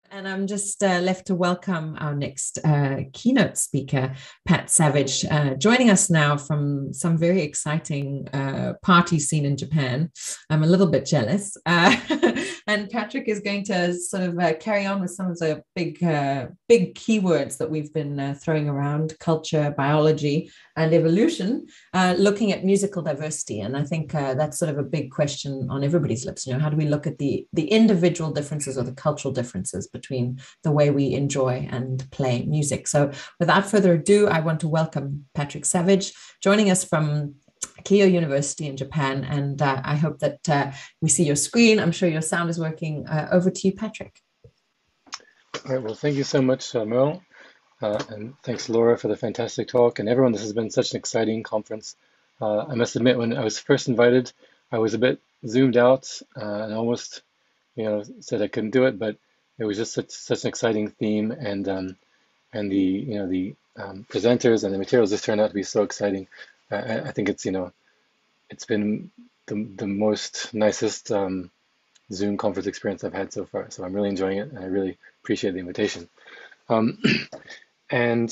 And I'm just left to welcome our next keynote speaker, Pat Savage, joining us now from some very exciting party scene in Japan. I'm a little bit jealous. And Patrick is going to sort of carry on with some of the big keywords that we've been throwing around: culture, biology, and evolution, looking at musical diversity. And I think that's sort of a big question on everybody's lips. How do we look at the individual differences or the cultural differences between the way we enjoy and play music? So without further ado, I want to welcome Patrick Savage, joining us from Keio University in Japan. And I hope that we see your screen. I'm sure your sound is working. Over to you, Patrick. All right, well, thank you so much, Mel, and thanks, Laura, for the fantastic talk, and everyone. This has been such an exciting conference. I must admit, when I was first invited, I was a bit zoomed out and almost, said I couldn't do it, but it was just such an exciting theme, and the presenters and the materials just turned out to be so exciting. I think it's been the most nicest Zoom conference experience I've had so far. So I'm really enjoying it, and I really appreciate the invitation. Um, and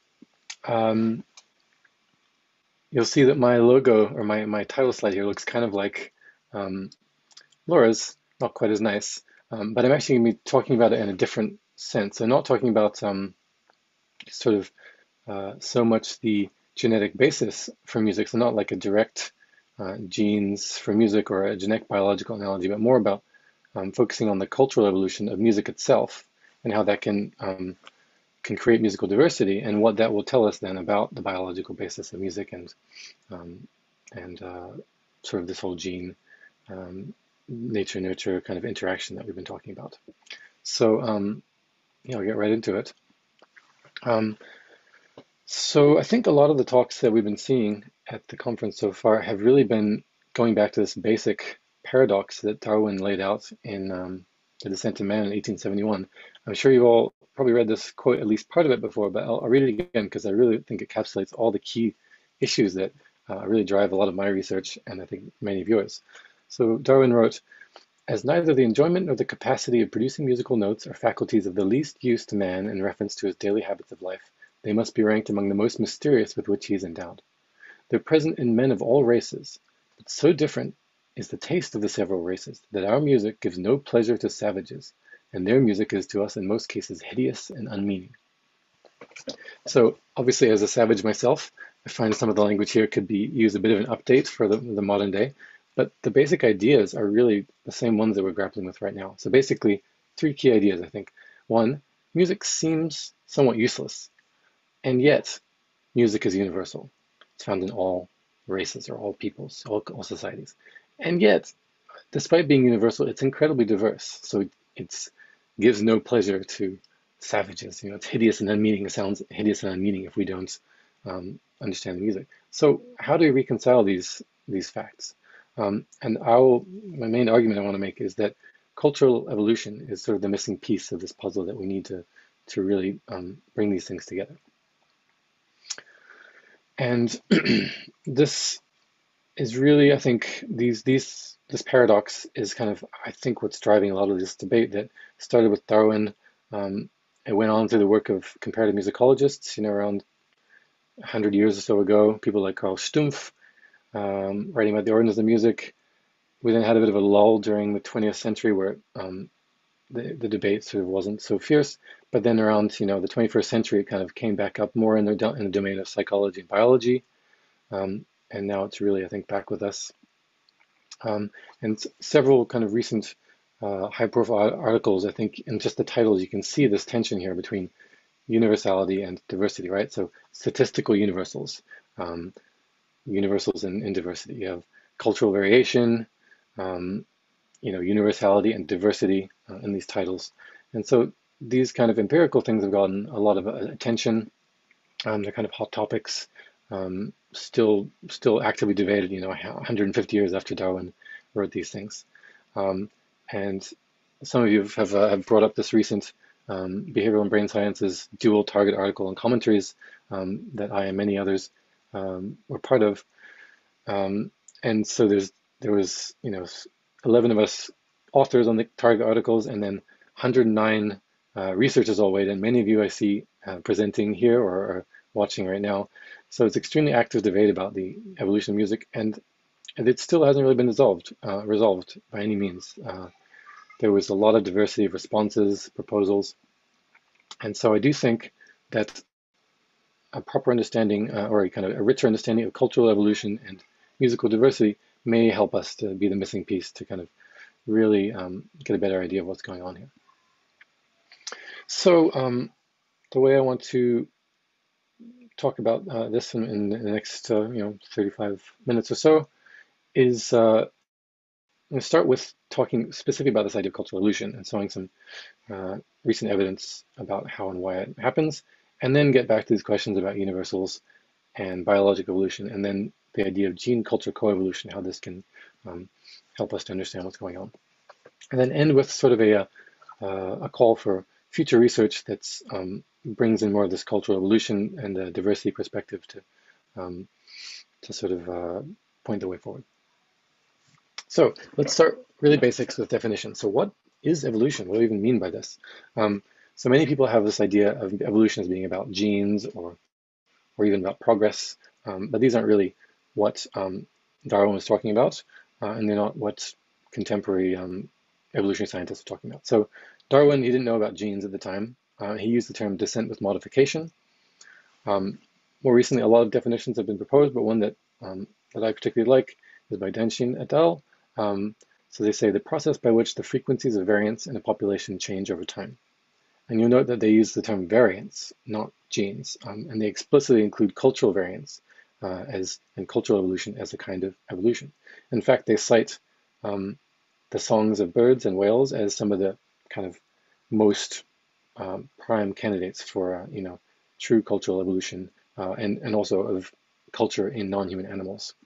um, You'll see that my logo or my title slide here looks kind of like um, Laura's, not quite as nice, but I'm actually going to be talking about it in a different sense. So not talking about sort of so much the genetic basis for music, so not like a direct genes for music or a genetic biological analogy, but more about focusing on the cultural evolution of music itself and how that can create musical diversity and what that will tell us then about the biological basis of music um, and sort of this whole gene nature nurture kind of interaction that we've been talking about. So yeah, I'll get right into it. Um, so I think a lot of the talks that we've been seeing at the conference so far have really been going back to this basic paradox that Darwin laid out in The Descent of Man in 1871. I'm sure you've all probably read this quote, at least part of it before, but I'll read it again because I really think it encapsulates all the key issues that really drive a lot of my research and I think many of yours. So Darwin wrote, "As neither the enjoyment nor the capacity of producing musical notes are faculties of the least use to man in reference to his daily habits of life, they must be ranked among the most mysterious with which he is endowed. They're present in men of all races, but so different is the taste of the several races that our music gives no pleasure to savages, and their music is to us in most cases hideous and unmeaning." So obviously, as a savage myself, I find some of the language here could be used a bit of an update for the modern day, but the basic ideas are really the same ones that we're grappling with right now. So basically, three key ideas, I think. One, music seems somewhat useless, and yet music is universal. It's found in all races or all peoples, all societies. And yet, despite being universal, it's incredibly diverse. So it gives no pleasure to savages. It's hideous and unmeaning. It sounds hideous and unmeaning if we don't understand the music. So how do we reconcile these facts? And my main argument I want to make is that cultural evolution is sort of the missing piece of this puzzle that we need to really bring these things together. And this is really, I think, this paradox is kind of, I think, what's driving a lot of this debate that started with Darwin. It went on through the work of comparative musicologists, around 100 years or so ago, people like Carl Stumpf, writing about the origins of music. We then had a bit of a lull during the 20th century where the debate sort of wasn't so fierce, but then around, the 21st century, it kind of came back up more in the domain of psychology and biology. And now it's really, I think, back with us. And several kind of recent high-profile articles, I think, in just the titles, you can see this tension here between universality and diversity, right? So statistical universals in diversity. You have cultural variation, universality and diversity in these titles. And so these kind of empirical things have gotten a lot of attention. They're kind of hot topics, still actively debated, 150 years after Darwin wrote these things. And some of you have brought up this recent behavioral and brain sciences dual target article and commentaries that I and many others were part of. And so there was 11 of us authors on the target articles, and then 109 research is all weight, and many of you I see presenting here or watching right now. So it's extremely active debate about the evolution of music, and it still hasn't really been resolved by any means. There was a lot of diversity of responses, proposals, and so I do think that a proper understanding or a kind of a richer understanding of cultural evolution and musical diversity may help us to be the missing piece to kind of really get a better idea of what's going on here. So the way I want to talk about this in the next 35 minutes or so is I'm going to start with talking specifically about this idea of cultural evolution and showing some recent evidence about how and why it happens, and then get back to these questions about universals and biological evolution, and then the idea of gene-culture coevolution, how this can help us to understand what's going on. And then end with sort of a call for future research that brings in more of this cultural evolution and the diversity perspective to sort of point the way forward. So let's start really basics with definition. So what is evolution? What do we even mean by this? So many people have this idea of evolution as being about genes or even about progress, but these aren't really what Darwin was talking about, and they're not what contemporary evolutionary scientists are talking about. So Darwin, he didn't know about genes at the time. He used the term descent with modification. More recently, a lot of definitions have been proposed, but one that I particularly like is by Danshin et al. So they say the process by which the frequencies of variance in a population change over time. And you'll note that they use the term variance, not genes, and they explicitly include cultural variance and cultural evolution as a kind of evolution. In fact, they cite the songs of birds and whales as some of the kind of most prime candidates for true cultural evolution and also of culture in non-human animals.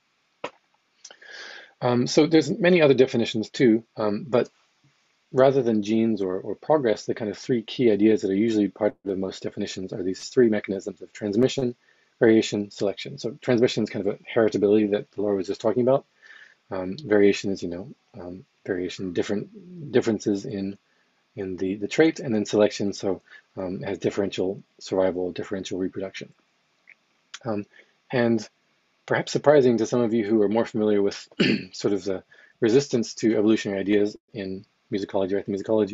So there's many other definitions too, but rather than genes or progress, the kind of three key ideas that are usually part of most definitions are these three mechanisms of transmission, variation, selection. So transmission is kind of a heritability that Laura was just talking about. Variation is, variation, differences in the trait, and then selection, so has differential survival, differential reproduction. And perhaps surprising to some of you who are more familiar with sort of the resistance to evolutionary ideas in musicology or ethnomusicology,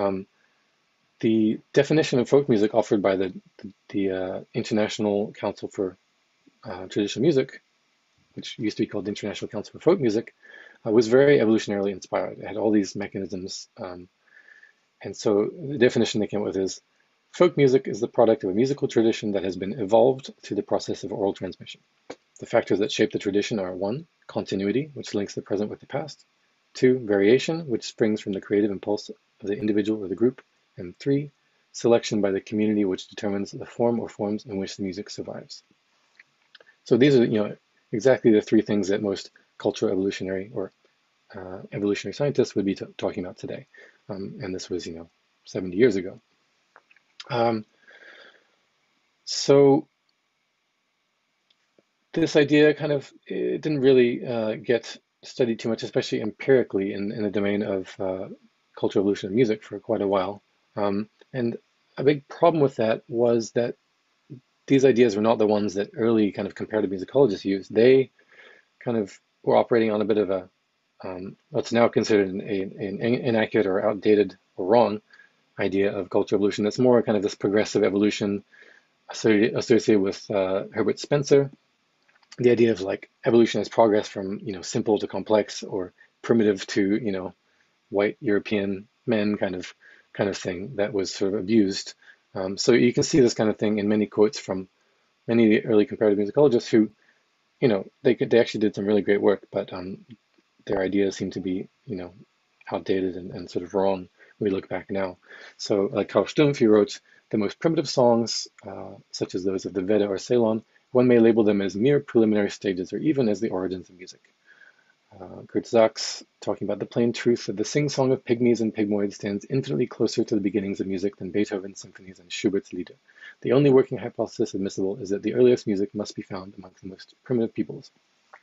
the definition of folk music offered by the International Council for Traditional Music, which used to be called the International Council for Folk Music, was very evolutionarily inspired. It had all these mechanisms. And so the definition they came up with is, folk music is the product of a musical tradition that has been evolved through the process of oral transmission. The factors that shape the tradition are 1, continuity, which links the present with the past; 2, variation, which springs from the creative impulse of the individual or the group; and 3, selection by the community, which determines the form or forms in which the music survives. So these are, exactly the three things that most cultural evolutionary or evolutionary scientists would be talking about today. And this was, 70 years ago. So this idea kind of it didn't really get studied too much, especially empirically in the domain of cultural evolution of music for quite a while. And a big problem with that was that these ideas were not the ones that early kind of comparative musicologists used. They kind of were operating on a bit of a what's now considered an inaccurate or outdated or wrong idea of cultural evolution. That's more kind of this progressive evolution associated with Herbert Spencer. The idea of like evolution as progress from simple to complex or primitive to white European men kind of thing that was sort of abused. So you can see this kind of thing in many quotes from many of the early comparative musicologists who they actually did some really great work, but their ideas seem to be outdated and sort of wrong when we look back now. So like Karl Stumpf, he wrote the most primitive songs, such as those of the Veda or Ceylon, one may label them as mere preliminary stages or even as the origins of music. Kurt Sachs, talking about the plain truth that the sing-song of pygmies and pygmoids stands infinitely closer to the beginnings of music than Beethoven's symphonies and Schubert's Lieder. The only working hypothesis admissible is that the earliest music must be found amongst the most primitive peoples.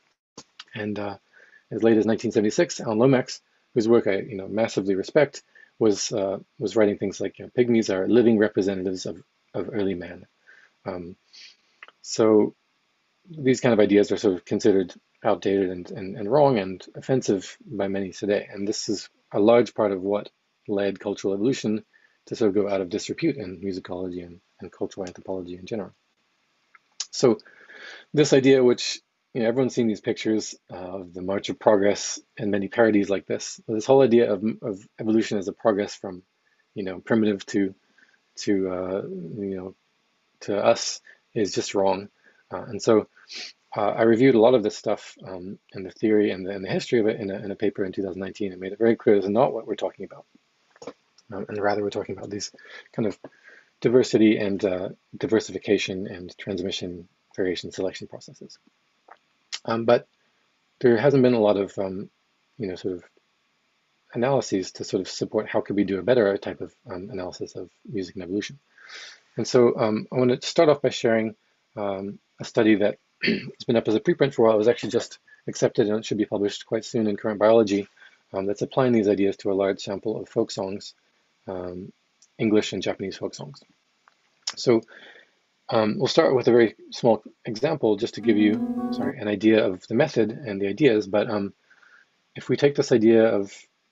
And as late as 1976, Alan Lomax, whose work I massively respect, was writing things like, pygmies are living representatives of early man. Um, so these kind of ideas are sort of considered outdated and wrong and offensive by many today. And this is a large part of what led cultural evolution to sort of go out of disrepute in musicology and cultural anthropology in general. So this idea, which everyone's seen these pictures of the March of Progress and many parodies like this whole idea of evolution as a progress from primitive to to us is just wrong. And so I reviewed a lot of this stuff and the theory and the history of it in a paper in 2019 and made it very clear this is not what we're talking about. And rather we're talking about these kind of diversity and diversification and transmission variation selection processes. But there hasn't been a lot of sort of analyses to sort of support how could we do a better type of analysis of music and evolution. And so I want to start off by sharing a study that has been up as a preprint for a while. It was actually just accepted and it should be published quite soon in Current Biology. That's applying these ideas to a large sample of folk songs, English and Japanese folk songs. So we'll start with a very small example just to give you, an idea of the method and the ideas. But if we take this idea of,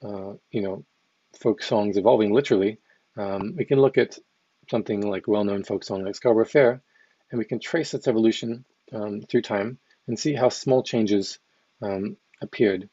folk songs evolving literally, we can look at something like a well-known folk song like Scarborough Fair, and we can trace its evolution through time and see how small changes appeared.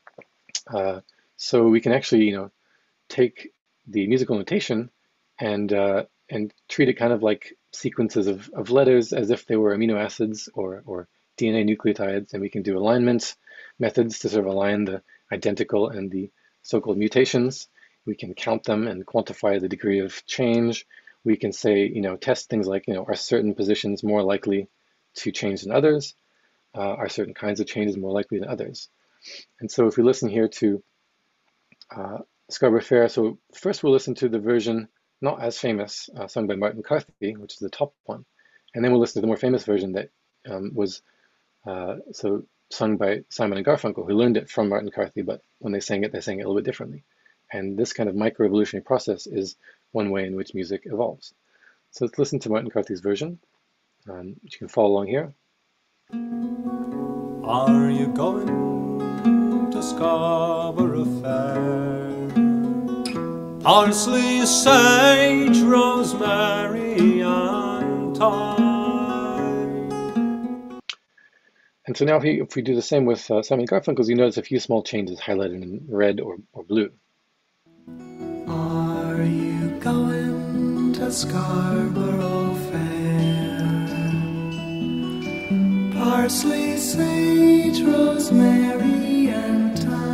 So we can actually, take the musical notation and treat it kind of like sequences of letters as if they were amino acids or DNA nucleotides, and we can do alignment methods to sort of align the identical and the so-called mutations. We can count them and quantify the degree of change. We can say, test things like, are certain positions more likely to change than others? Are certain kinds of changes more likely than others? And so if we listen here to Scarborough Fair, so first we'll listen to the version not as famous, sung by Martin McCarthy, which is the top one. And then we'll listen to the more famous version that was sung by Simon and Garfunkel, who learned it from Martin McCarthy, but when they sang it a little bit differently. And this kind of microevolutionary process is one way in which music evolves. So let's listen to Martin McCarthy's version, which you can follow along here. Are you going to Scarborough Fair? Parsley, sage, rosemary, and thyme. And so now if we do the same with Simon Garfunkel's, you notice a few small changes highlighted in red or blue. Are you going to Scarborough Fair? Parsley, sage, rosemary, and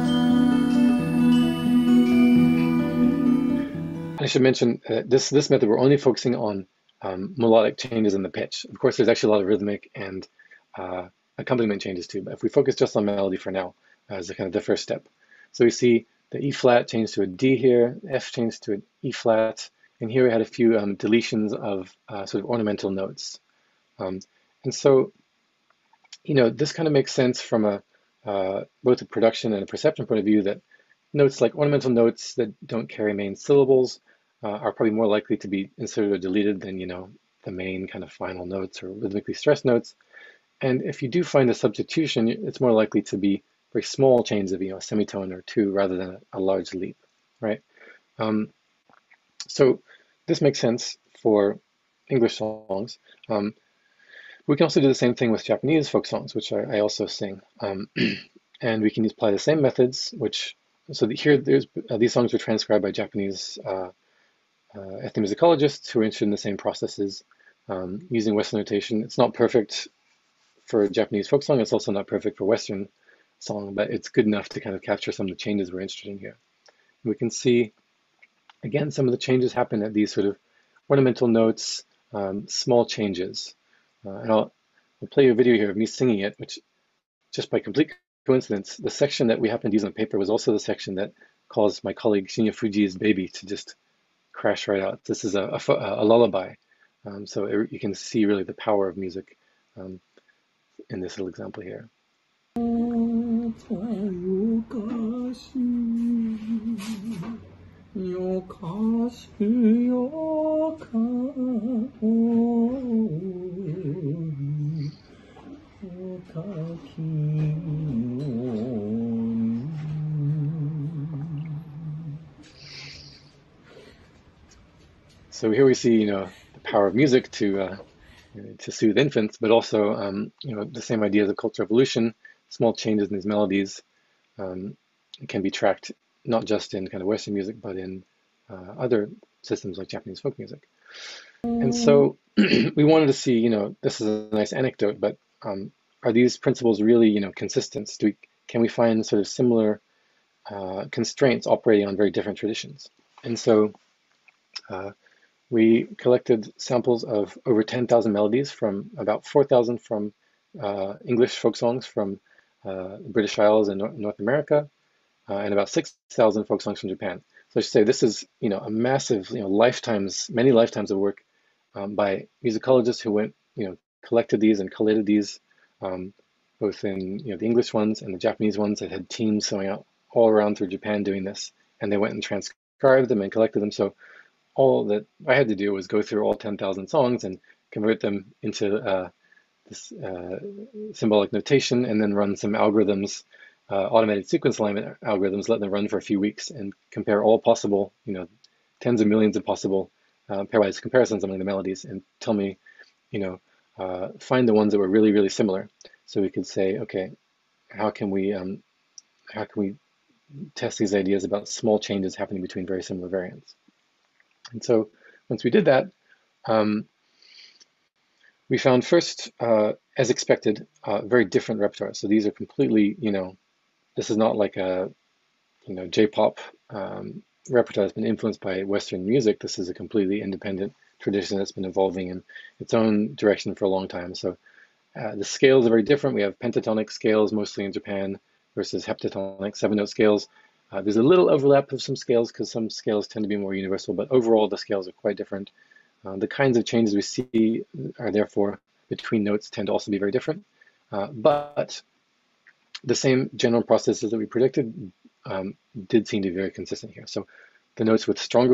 thyme. I should mention this method, we're only focusing on melodic changes in the pitch. Of course, there's actually a lot of rhythmic and accompaniment changes too, but if we focus just on melody for now as kind of the first step. So we see the E flat changed to a D here, F changed to an E flat, and here we had a few deletions of sort of ornamental notes. And so, this kind of makes sense from both a production and a perception point of view, that notes like ornamental notes that don't carry main syllables are probably more likely to be inserted or deleted than, the main kind of final notes or rhythmically stressed notes. And if you do find a substitution, it's more likely to be very small changes of, a semitone or two rather than a large leap, right? So this makes sense for English songs. We can also do the same thing with Japanese folk songs, which I also sing. And we can apply the same methods, here these songs were transcribed by Japanese ethnomusicologists who are interested in the same processes using Western notation. It's not perfect for Japanese folk song. It's also not perfect for Western song, but it's good enough to kind of capture some of the changes we're interested in here. And we can see, again, some of the changes happen at these sort of ornamental notes, small changes. And I'll play you a video here of me singing it, which just by complete coincidence, the section that we happened to use on paper was also the section that caused my colleague Shinya Fuji's baby to just crash right out. This is a lullaby. So you can see really the power of music in this little example here. So here we see, the power of music to soothe infants, but also, the same ideas of cultural evolution. Small changes in these melodies um, can be tracked not just in kind of Western music, but in other systems like Japanese folk music. And so we wanted to see, this is a nice anecdote, but are these principles really, consistent? Can we find sort of similar constraints operating on very different traditions? And so we collected samples of over 10,000 melodies from about 4,000 from English folk songs from the British Isles and North America, and about 6,000 folk songs from Japan. So I should say this is, a massive, many lifetimes of work by musicologists who went, collected these and collated these, both in, the English ones and the Japanese ones that had teams going out all around through Japan doing this, and they went and transcribed them and collected them. So all that I had to do was go through all 10,000 songs and convert them into this symbolic notation, and then run some algorithms, automated sequence alignment algorithms, let them run for a few weeks and compare all possible, tens of millions of possible pairwise comparisons among the melodies, and tell me, find the ones that were really, really similar. So we could say, okay, how can we test these ideas about small changes happening between very similar variants? And so once we did that, we found first, as expected, very different repertoires. So these are completely, this is not like a, J-pop repertoire that's been influenced by Western music. This is a completely independent tradition that's been evolving in its own direction for a long time. So the scales are very different. We have pentatonic scales mostly in Japan versus heptatonic 7-note scales. There's a little overlap of some scales because some scales tend to be more universal, but overall the scales are quite different. The kinds of changes we see are therefore between notes tend to also be very different, but the same general processes that we predicted did seem to be very consistent here. So the notes with stronger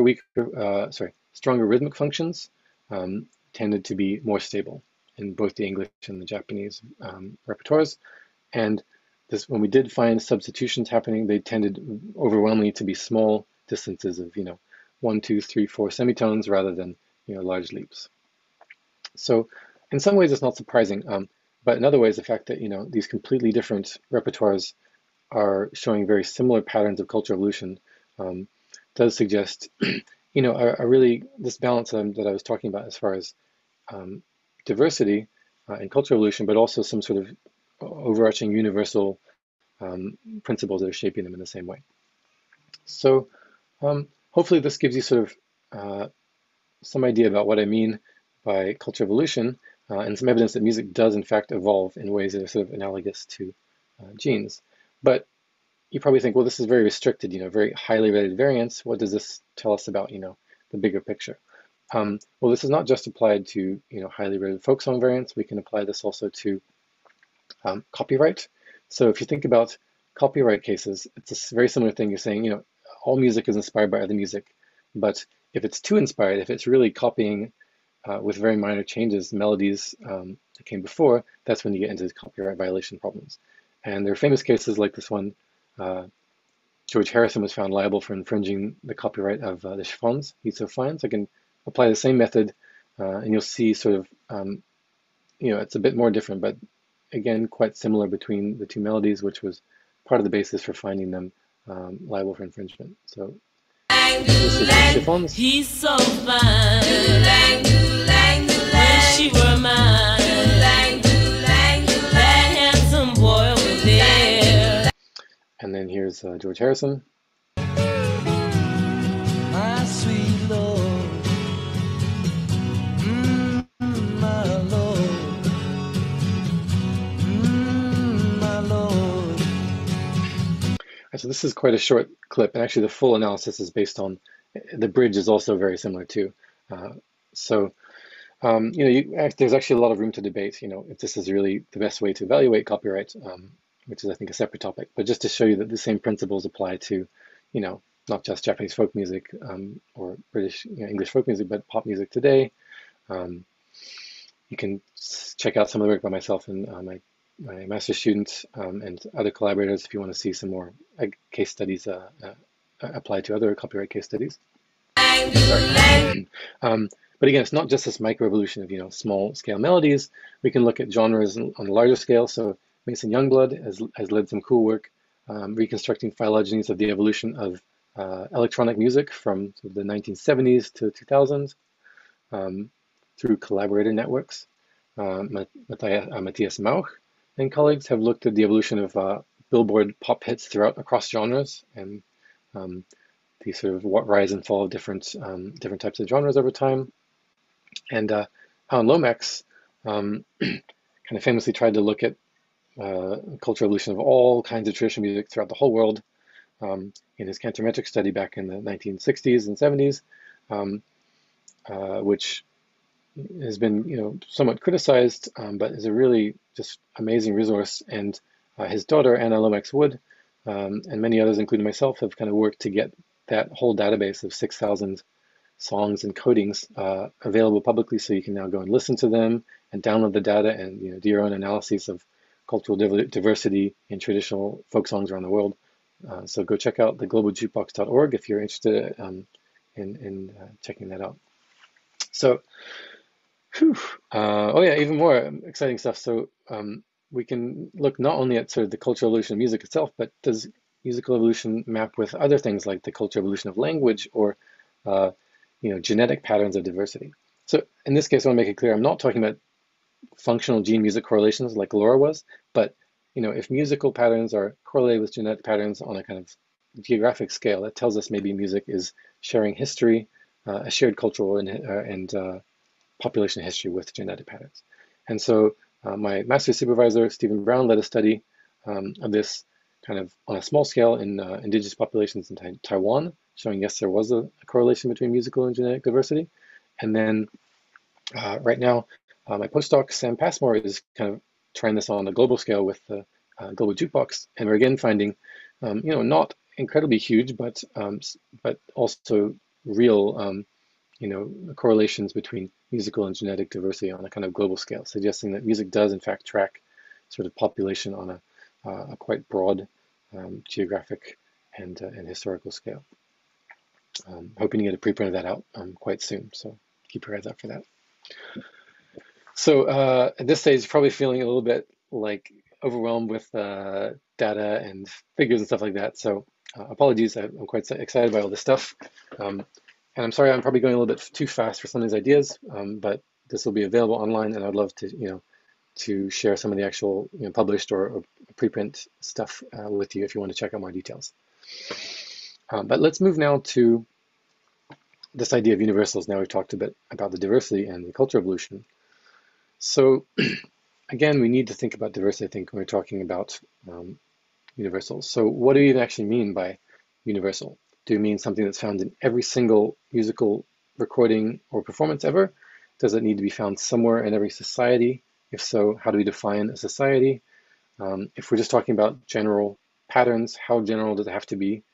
rhythmic functions tended to be more stable in both the English and the Japanese repertoires. And this, when we did find substitutions happening, they tended overwhelmingly to be small distances of 1, 2, 3, 4 semitones rather than large leaps. So in some ways it's not surprising, but in other ways the fact that these completely different repertoires are showing very similar patterns of cultural evolution does suggest a really this balance that I was talking about as far as diversity and cultural evolution, but also some sort of overarching universal principles that are shaping them in the same way. So hopefully this gives you sort of some idea about what I mean by cultural evolution, and some evidence that music does in fact evolve in ways that are sort of analogous to genes. But you probably think, well, this is very restricted, very highly rated variants. What does this tell us about, the bigger picture? Well, this is not just applied to, highly rated folk song variants. We can apply this also to copyright. So if you think about copyright cases, it's a very similar thing. You're saying, all music is inspired by other music, but if it's too inspired, if it's really copying with very minor changes melodies that came before, that's when you get into copyright violation problems. And there are famous cases like this one. George Harrison was found liable for infringing the copyright of the chiffons, He's So Fine. So I can apply the same method, and you'll see sort of, it's a bit more different, but again, quite similar between the two melodies, which was part of the basis for finding them liable for infringement. So this is the chiffons. He's so fine. Wish she were mine. That handsome boy over there. And then here's George Harrison. My sweet Lord, my Lord, my Lord. So this is quite a short clip, and actually the full analysis is based on, the bridge is also very similar too. There's actually a lot of room to debate, if this is really the best way to evaluate copyright, which is, I think, a separate topic. But just to show you that the same principles apply to, not just Japanese folk music or British, English folk music, but pop music today. You can check out some of the work by myself and my master's students and other collaborators if you want to see some more case studies applied to other copyright case studies. But again, it's not just this microevolution of small scale melodies. We can look at genres on a larger scale. So Mason Youngblood has led some cool work reconstructing phylogenies of the evolution of electronic music from the 1970s to 2000s through collaborator networks. Matthias Mauch and colleagues have looked at the evolution of Billboard pop hits across genres and the sort of rise and fall of different types of genres over time. And Alan Lomax kind of famously tried to look at cultural evolution of all kinds of traditional music throughout the whole world in his cantometric study back in the 1960s and 70s, which has been somewhat criticized, but is a really just amazing resource. And his daughter Anna Lomax Wood and many others, including myself, have kind of worked to get that whole database of 6,000 songs and codings available publicly, so you can now go and listen to them and download the data and do your own analyses of cultural diversity in traditional folk songs around the world. So go check out theglobaljukebox.org if you're interested in checking that out. So, oh yeah, even more exciting stuff. So we can look not only at sort of the cultural evolution of music itself, but does musical evolution map with other things like the cultural evolution of language or genetic patterns of diversity. So in this case, I want to make it clear, I'm not talking about functional gene music correlations like Laura was, but if musical patterns are correlated with genetic patterns on a kind of geographic scale, that tells us maybe music is sharing history, a shared cultural and population history with genetic patterns. And so my master's supervisor, Stephen Brown, led a study of this kind of on a small scale in indigenous populations in Taiwan, showing yes, there was a correlation between musical and genetic diversity. And then right now, my postdoc, Sam Passmore, is kind of trying this on a global scale with the Global Jukebox. And we're again finding, not incredibly huge, but also real, correlations between musical and genetic diversity on a kind of global scale, suggesting that music does in fact track sort of population on a quite broad geographic and historical scale. Hoping to get a preprint of that out quite soon, so keep your eyes out for that. So at this stage, probably feeling a little bit like overwhelmed with data and figures and stuff like that. So apologies, I'm quite excited by all this stuff. And I'm sorry, I'm probably going a little bit too fast for some of these ideas, but this will be available online, and I'd love to, to share some of the actual published or preprint stuff with you if you want to check out more details. But let's move now to this idea of universals. Now we've talked a bit about the diversity and the cultural evolution. So again, we need to think about diversity, I think, when we're talking about universals. So what do we even actually mean by universal? Do we mean something that's found in every single musical recording or performance ever? Does it need to be found somewhere in every society? If so, how do we define a society? If we're just talking about general patterns, how general does it have to be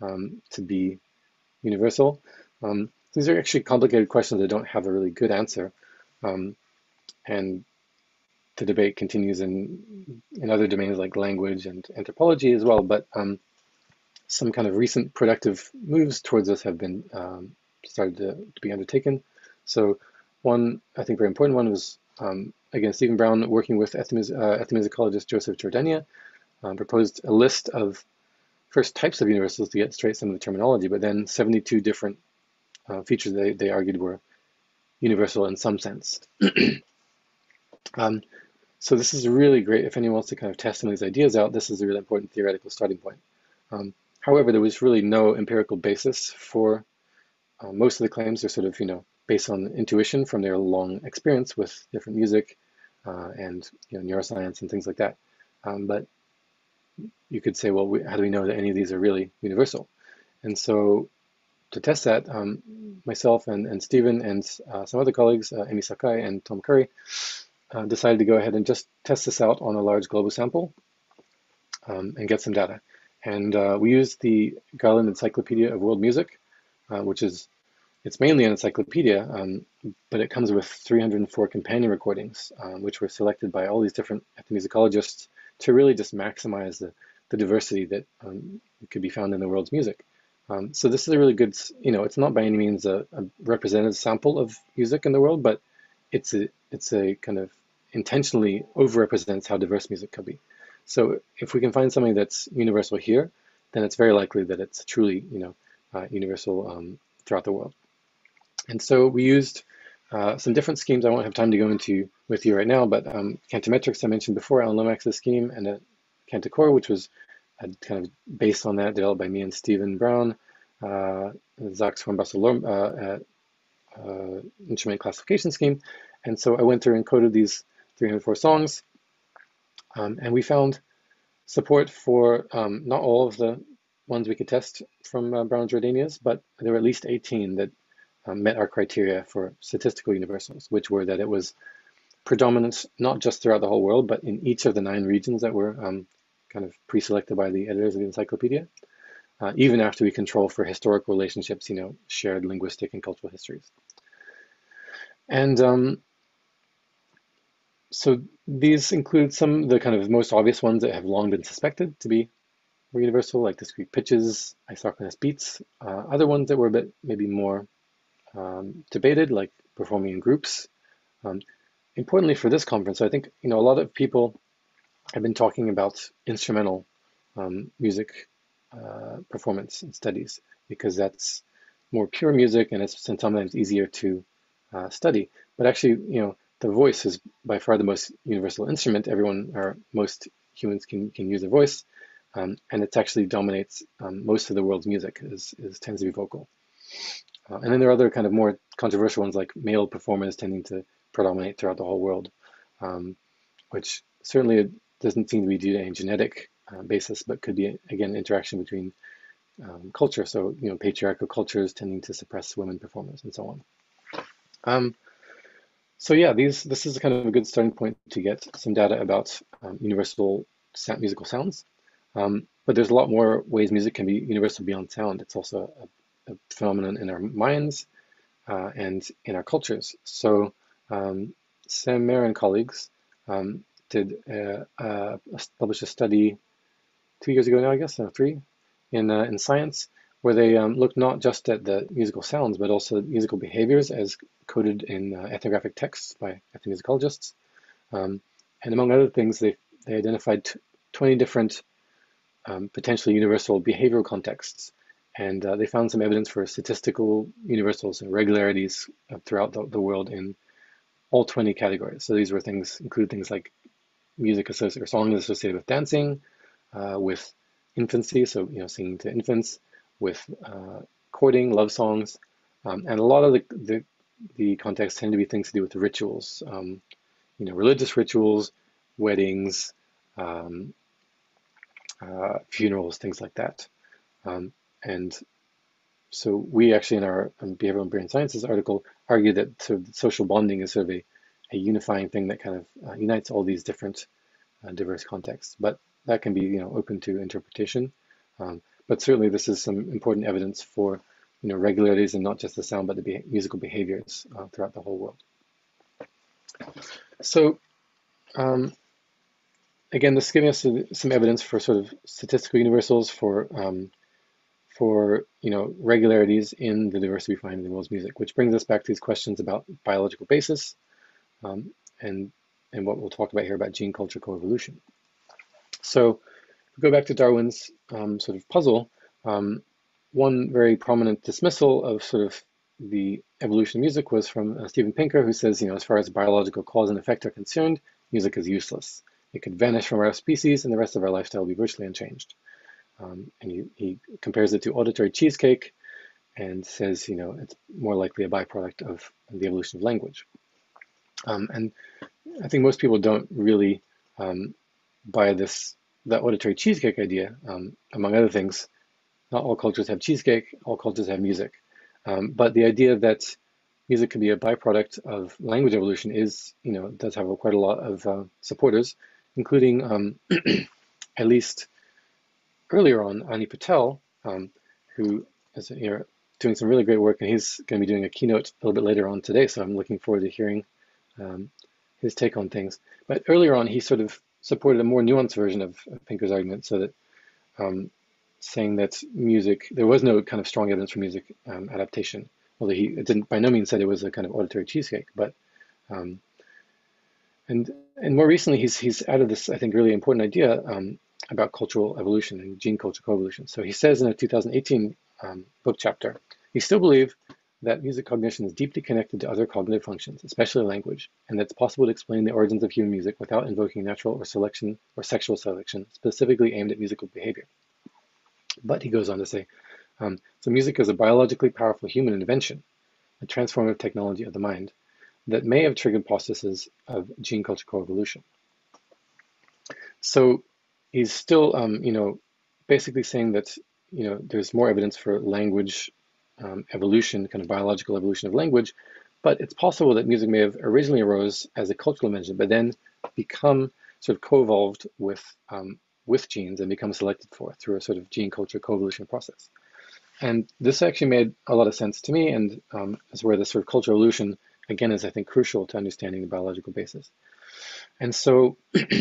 universal? These are actually complicated questions that don't have a really good answer. And the debate continues in other domains like language and anthropology as well, but some kind of recent productive moves towards this have been started to be undertaken. So one, I think, very important one was, again, Stephen Brown, working with ethnomusicologist Joseph Jordania, proposed a list of first types of universals to get straight some of the terminology, but then 72 different features they argued were universal in some sense. So this is really great if anyone wants to kind of test some of these ideas out. This is a really important theoretical starting point. However, there was really no empirical basis for most of the claims. They're sort of, based on intuition from their long experience with different music and neuroscience and things like that. But you could say, well, how do we know that any of these are really universal? And so to test that, myself and Stephen and some other colleagues, Amy Sakai and Tom Curry, decided to go ahead and just test this out on a large global sample and get some data. And we used the Garland Encyclopedia of World Music, which is, it's mainly an encyclopedia, but it comes with 304 companion recordings, which were selected by all these different ethnomusicologists to really just maximize the diversity that could be found in the world's music. So this is a really good, it's not by any means a representative sample of music in the world, but it's a kind of intentionally overrepresents how diverse music could be. So if we can find something that's universal here, then it's very likely that it's truly, universal throughout the world. And so we used some different schemes I won't have time to go into with you right now, but Cantometrics I mentioned before, Alan Lomax's scheme, and a Cantocore, which was kind of based on that, developed by me and Stephen Brown, Zach's from Barcelona instrument classification scheme. And so I went through and coded these 304 songs, and we found support for not all of the ones we could test from Brown's Jordanias, but there were at least 18 that met our criteria for statistical universals, which were that it was predominant not just throughout the whole world, but in each of the 9 regions that were kind of pre-selected by the editors of the encyclopedia, even after we control for historical relationships, shared linguistic and cultural histories. And so these include some of the kind of most obvious ones that have long been suspected to be universal, like discrete pitches, isochronous beats. Other ones that were a bit maybe more debated, like performing in groups. Importantly for this conference, I think a lot of people have been talking about instrumental music performance and studies, because that's more pure music and it's sometimes easier to study. But actually, the voice is by far the most universal instrument. Everyone, or most humans, can use a voice, and it actually dominates most of the world's music. Tends to be vocal. And then there are other kind of more controversial ones, like male performers tending to predominate throughout the whole world, which certainly doesn't seem to be due to any genetic basis, but could be, again, interaction between culture. So, patriarchal cultures tending to suppress women performers and so on. So yeah, this is kind of a good starting point to get some data about universal musical sounds. But there's a lot more ways music can be universal beyond sound. It's also a phenomenon in our minds and in our cultures. So Sam Mayer and colleagues published a study 2 years ago now, I guess, or 3, in Science, where they looked not just at the musical sounds, but also musical behaviors as coded in ethnographic texts by ethnomusicologists. And among other things, they identified 20 different potentially universal behavioral contexts. And they found some evidence for statistical universals and regularities throughout the world in all 20 categories. So these include things like music associated or songs associated with dancing, with infancy, so singing to infants, with courting, love songs, and a lot of the contexts tend to be things to do with rituals, religious rituals, weddings, funerals, things like that. And so we actually, in our Behavioral and Brain Sciences article, argue that sort of social bonding is sort of a unifying thing that kind of unites all these different diverse contexts. But that can be open to interpretation. But certainly this is some important evidence for regularities, and not just the sound, but the musical behaviors throughout the whole world. So again, this is giving us some evidence for sort of statistical universals, for regularities in the diversity we find in the world's music, which brings us back to these questions about biological basis, and what we'll talk about here about gene culture coevolution. So if we go back to Darwin's sort of puzzle, one very prominent dismissal of sort of the evolution of music was from Steven Pinker, who says, as far as biological cause and effect are concerned, music is useless. It could vanish from our species and the rest of our lifestyle will be virtually unchanged. And he compares it to auditory cheesecake and says, it's more likely a byproduct of the evolution of language. And I think most people don't really buy that auditory cheesecake idea. Among other things, not all cultures have cheesecake, all cultures have music. But the idea that music can be a byproduct of language evolution does have quite a lot of supporters, including at least earlier on, Ani Patel, who is doing some really great work, and he's going to be doing a keynote a little bit later on today, so I'm looking forward to hearing his take on things. But earlier on, he sort of supported a more nuanced version of Pinker's argument, so that saying that music, there was no kind of strong evidence for music adaptation, although he didn't by no means said it was a kind of auditory cheesecake. But and more recently, he's added this, I think, really important idea about cultural evolution and gene culture coevolution. So he says in a 2018 book chapter, he still believes that music cognition is deeply connected to other cognitive functions, especially language, and that it's possible to explain the origins of human music without invoking natural or selection or sexual selection, specifically aimed at musical behavior. But he goes on to say, so music is a biologically powerful human invention, a transformative technology of the mind that may have triggered processes of gene culture coevolution. So he's still, basically saying that, there's more evidence for language evolution, kind of biological evolution of language, but it's possible that music may have originally arose as a cultural invention, but then become sort of co-evolved with genes and become selected for through a sort of gene culture coevolution process. And this actually made a lot of sense to me, and is where the sort of cultural evolution, again, is, I think, crucial to understanding the biological basis. And so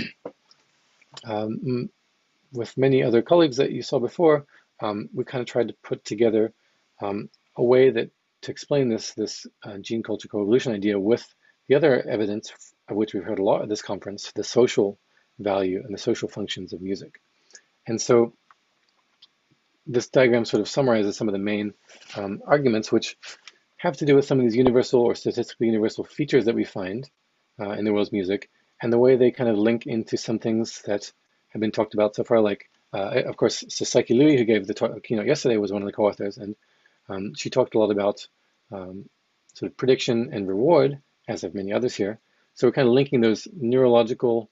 with many other colleagues that you saw before, we kind of tried to put together a way that to explain this gene culture coevolution idea with the other evidence of which we've heard a lot at this conference, the social value and the social functions of music. And so this diagram sort of summarizes some of the main arguments which have to do with some of these universal or statistically universal features that we find in the world's music, and the way they kind of link into some things that have been talked about so far, like, of course, Sasaki Lui, who gave the keynote yesterday, was one of the co-authors, and she talked a lot about sort of prediction and reward, as have many others here. So we're kind of linking those neurological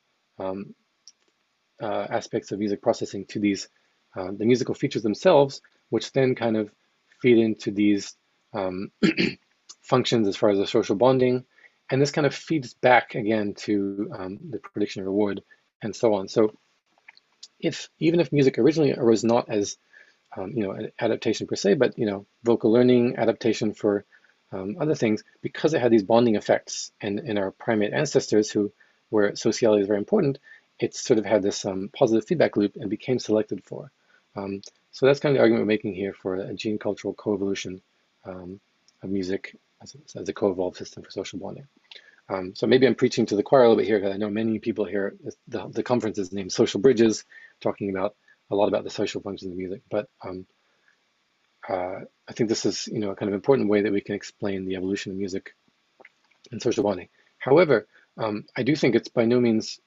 aspects of music processing to these, the musical features themselves, which then kind of feed into these functions as far as the social bonding. And this kind of feeds back again to the prediction and reward and so on. So even if music originally arose not as an adaptation per se, but vocal learning, adaptation for other things, because it had these bonding effects, and in our primate ancestors where sociality is very important, it sort of had this positive feedback loop and became selected for. So that's kind of the argument we're making here for a gene cultural coevolution of music as a co-evolved system for social bonding. So maybe I'm preaching to the choir a little bit here, because I know many people here, the conference is named Social Bridges, talking about a lot about the social functions of music. But I think this is, a kind of important way that we can explain the evolution of music and social bonding. However, I do think it's by no means,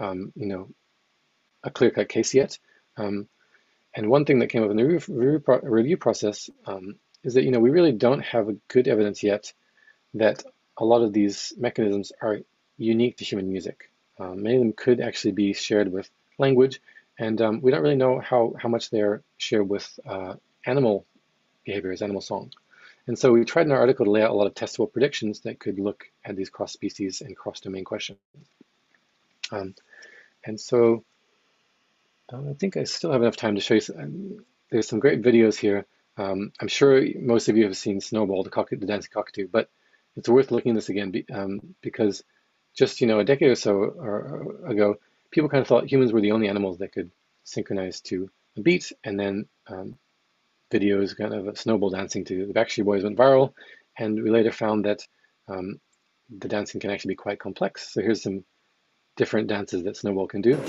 a clear-cut case yet. And one thing that came up in the review process is that, we really don't have a good evidence yet that a lot of these mechanisms are unique to human music. Many of them could actually be shared with language, and we don't really know how much they're shared with animal behaviors, animal song. And so we tried in our article to lay out a lot of testable predictions that could look at these cross-species and cross-domain questions. And so I think I still have enough time to show you. There's some great videos here. I'm sure most of you have seen Snowball, the dancing cockatoo, but it's worth looking at this again because just a decade or so ago, people kind of thought humans were the only animals that could synchronize to a beat, and then videos kind of Snowball dancing to the Backstreet Boys went viral, and we later found that the dancing can actually be quite complex. So here's some different dances that Snowball can do.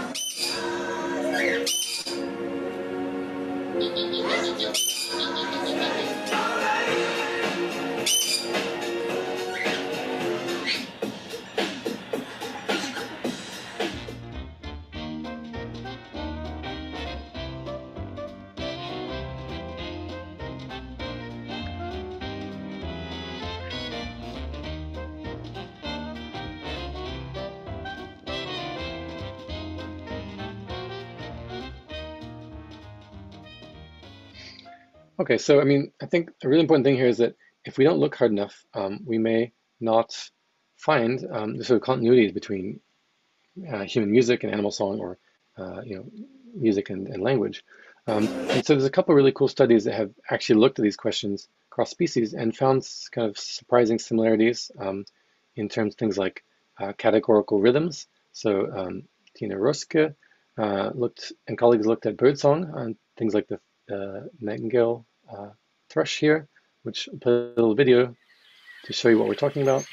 Okay, so I think a really important thing here is that if we don't look hard enough, we may not find the sort of continuities between human music and animal song, or music and language. And so there's a couple of really cool studies that have actually looked at these questions across species and found kind of surprising similarities in terms of things like categorical rhythms. So Tina Roske and colleagues looked at birdsong on things like the nightingale thrush here, which I'll play a little video to show you what we're talking about.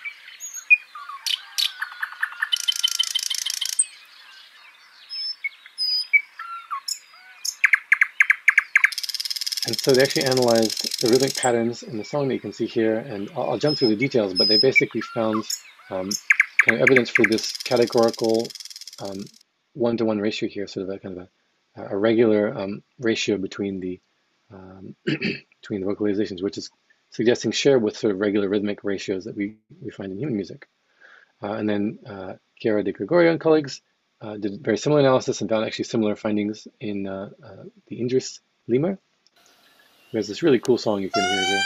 And so they actually analyzed the rhythmic patterns in the song that you can see here, and I'll jump through the details, but they basically found kind of evidence for this categorical one-to-one ratio here, sort of a kind of a regular ratio between the between the vocalizations, which is suggesting share with sort of regular rhythmic ratios that we find in human music. And then Chiara De Gregorio and colleagues did very similar analysis and found actually similar findings in the Indris lemur. There's this really cool song you can hear here.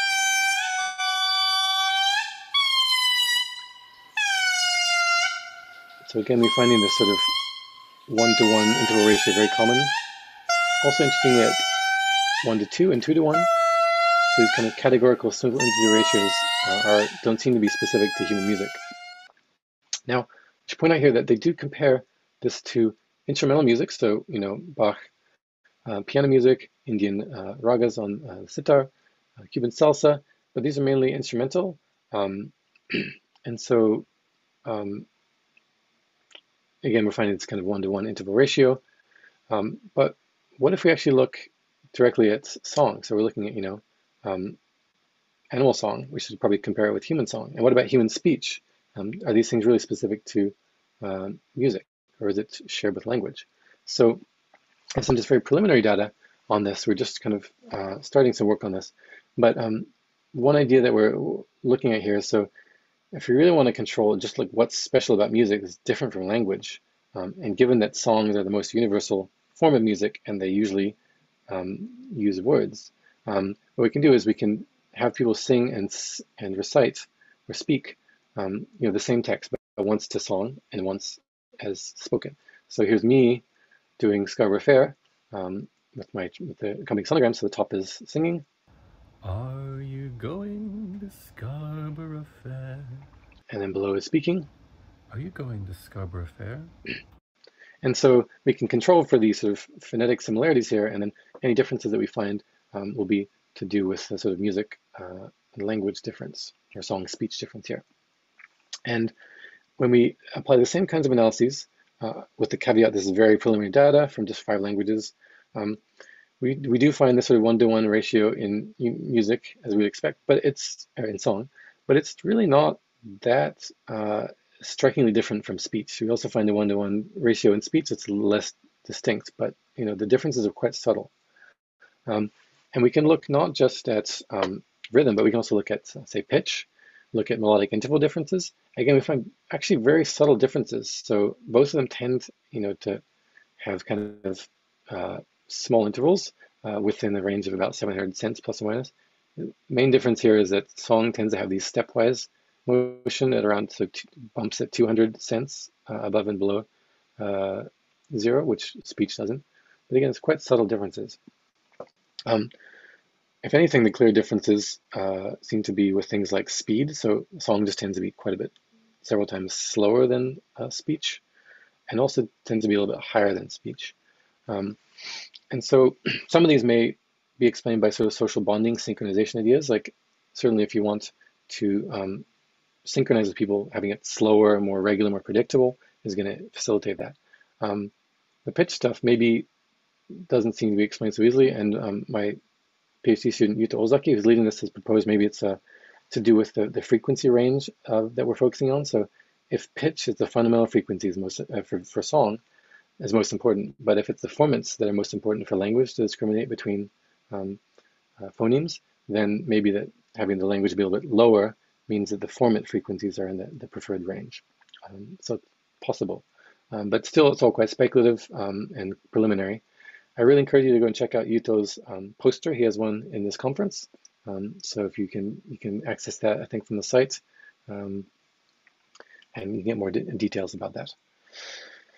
So again, we're finding this sort of one-to-one interval ratio very common. Also interestingly at 1-to-2 and 2-to-1. So these kind of categorical single integer ratios don't seem to be specific to human music. Now, I should point out here that they do compare this to instrumental music. So, you know, Bach piano music, Indian ragas on sitar, Cuban salsa, but these are mainly instrumental. And so, again, we're finding this kind of one-to-one interval ratio. But what if we actually look directly at song? So we're looking at, you know, animal song. We should probably compare it with human song. And what about human speech? Are these things really specific to music, or is it shared with language? So there's some just very preliminary data on this. We're just kind of starting some work on this. But one idea that we're looking at here is, so if you really want to control just like what's special about music is different from language, and given that songs are the most universal form of music and they usually use words, what we can do is we can have people sing and recite or speak you know, the same text, but once to song and once as spoken. So here's me doing Scarborough Fair with the accompanying sonogram. So the top is singing. Are you going to Scarborough Fair? And then below is speaking. Are you going to Scarborough Fair? And so we can control for these sort of phonetic similarities here, and then any differences that we find will be to do with the sort of music and language difference, or song speech difference here. And when we apply the same kinds of analyses, with the caveat this is very preliminary data from just 5 languages, we do find this sort of one-to-one ratio in music, as we'd expect, but it's in song, but it's really not that strikingly different from speech. We also find a one-to-one ratio in speech that's less distinct, but you know the differences are quite subtle. And we can look not just at rhythm, but we can also look at, say, pitch, look at melodic interval differences. Again, we find actually very subtle differences. So both of them tend, you know, to have kind of small intervals within the range of about 700 cents plus or minus. The main difference here is that song tends to have these stepwise motion at around, so bumps at 200 cents above and below 0, which speech doesn't. But again, it's quite subtle differences. If anything, the clear differences seem to be with things like speed. So song just tends to be quite a bit, several times slower than speech, and also tends to be a little bit higher than speech. And so some of these may be explained by sort of social bonding, synchronization ideas. Like certainly if you want to synchronize with people, having it slower, more regular, more predictable is going to facilitate that. The pitch stuff maybe doesn't seem to be explained so easily, and my PhD student Yuta Ozaki, who's leading this, has proposed maybe it's to do with the frequency range that we're focusing on. So if pitch is the fundamental frequencies most for song is most important, but if it's the formants that are most important for language to discriminate between phonemes, then maybe that having the language be a little bit lower means that the formant frequencies are in the preferred range. So it's possible, but still it's all quite speculative and preliminary. I really encourage you to go and check out Yuto's poster. He has one in this conference. So if you can access that, I think, from the site, and you can get more details about that.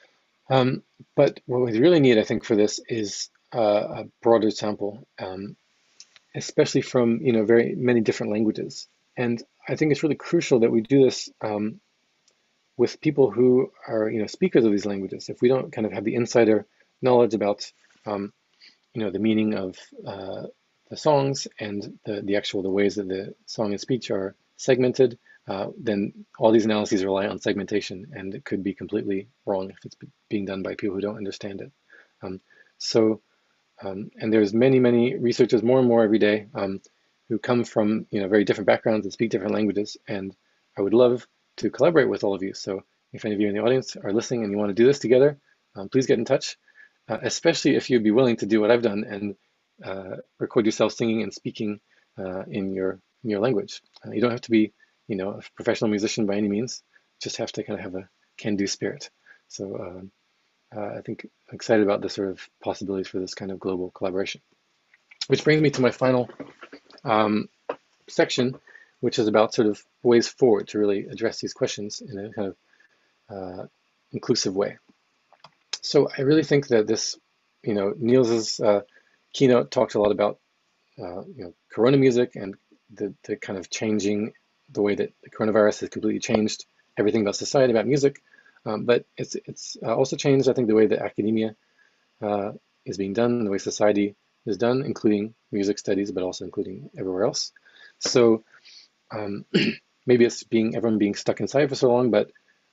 But what we really need, I think, for this is a broader sample, especially from very many different languages. And I think it's really crucial that we do this with people who are speakers of these languages. If we don't kind of have the insider knowledge about the meaning of the songs and the ways that the song and speech are segmented, then all these analyses rely on segmentation, and it could be completely wrong if it's being done by people who don't understand it. So and there's many researchers, more and more every day, who come from very different backgrounds and speak different languages, and I would love to collaborate with all of you. So if any of you in the audience are listening and you want to do this together, please get in touch, especially if you'd be willing to do what I've done and record yourself singing and speaking in your language. You don't have to be a professional musician by any means. You just have to kind of have a can-do spirit. So I think I'm excited about the sort of possibilities for this kind of global collaboration. Which brings me to my final section, which is about sort of ways forward to really address these questions in a kind of inclusive way. So I really think that this, Niels's keynote talked a lot about, Corona music and the kind of changing the way that the coronavirus has completely changed everything about society, about music. But it's also changed, I think, the way that academia is being done, the way society is done, including music studies, but also including everywhere else. So maybe it's everyone being stuck inside for so long, but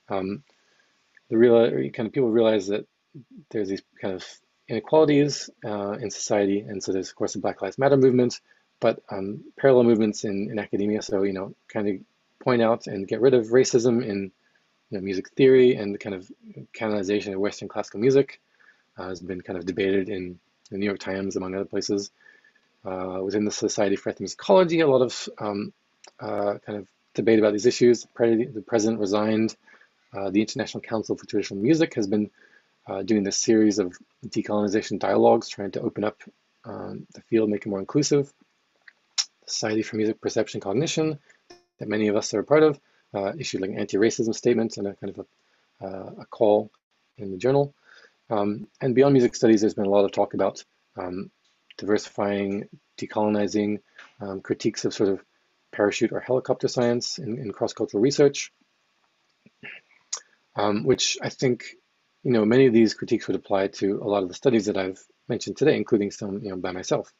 people realize that there's these kind of inequalities in society, and so there's of course the Black Lives Matter movement, but parallel movements in academia. So kind of point out and get rid of racism in music theory, and the kind of canonization of Western classical music has been kind of debated in the New York Times, among other places. Within the Society for Ethnomusicology, a lot of kind of debate about these issues. The president resigned. The International Council for Traditional Music has been doing this series of decolonization dialogues, trying to open up the field, make it more inclusive. The Society for Music Perception Cognition, that many of us are a part of, issued like an anti-racism statement and a kind of a call in the journal. And beyond music studies, there's been a lot of talk about diversifying, decolonizing, critiques of sort of parachute or helicopter science in cross-cultural research, which I think, many of these critiques would apply to a lot of the studies that I've mentioned today, including some, by myself.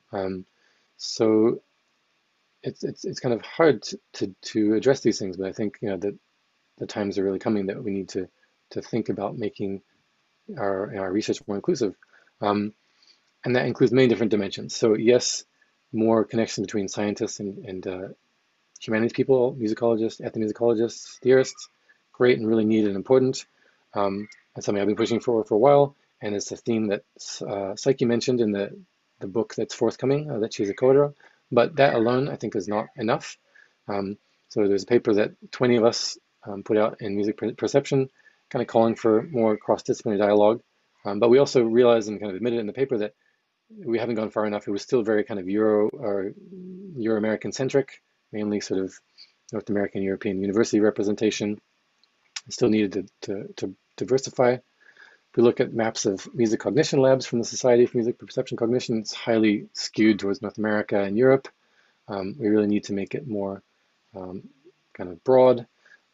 So it's kind of hard to address these things, but I think, that the times are really coming that we need to think about making our research more inclusive. And that includes many different dimensions. So yes, more connection between scientists and humanities people, musicologists, ethnomusicologists, theorists, great and really needed and important. That's something I've been pushing for a while, and it's a theme that Psyche mentioned in the book that's forthcoming, that she's a co-author. But that alone, I think, is not enough. So there's a paper that 20 of us put out in Music Perception, kind of calling for more cross-disciplinary dialogue. But we also realized and kind of admitted in the paper that we haven't gone far enough. It was still very kind of Euro-American centric, mainly sort of North American, European university representation. It still needed to diversify. If we look at maps of music cognition labs from the Society for Music Perception Cognition, it's highly skewed towards North America and Europe. We really need to make it more kind of broad.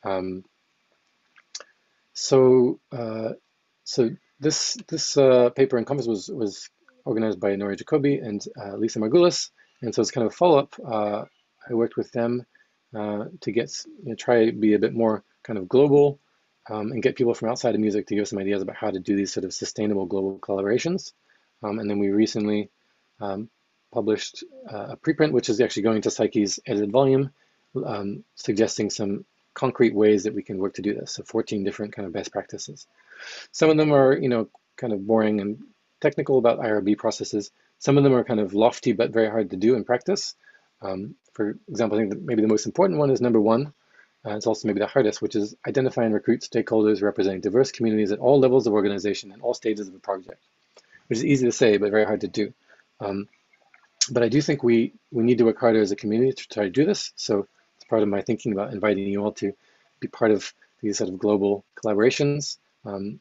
So this paper in Compass was organized by Nori Jacobi and Lisa Margulis, and so it's kind of a follow-up. I worked with them to try to be a bit more kind of global and get people from outside of music to give us some ideas about how to do these sort of sustainable global collaborations. And then we recently published a preprint, which is actually going to Psyche's edited volume, suggesting some concrete ways that we can work to do this. So 14 different kind of best practices. Some of them are, kind of boring and technical about IRB processes. Some of them are kind of lofty but very hard to do in practice. For example, I think that maybe the most important one is number one. It's also maybe the hardest, which is identify and recruit stakeholders representing diverse communities at all levels of organization and all stages of a project, which is easy to say but very hard to do. But I do think we need to work harder as a community to try to do this. So it's part of my thinking about inviting you all to be part of these sort of global collaborations. And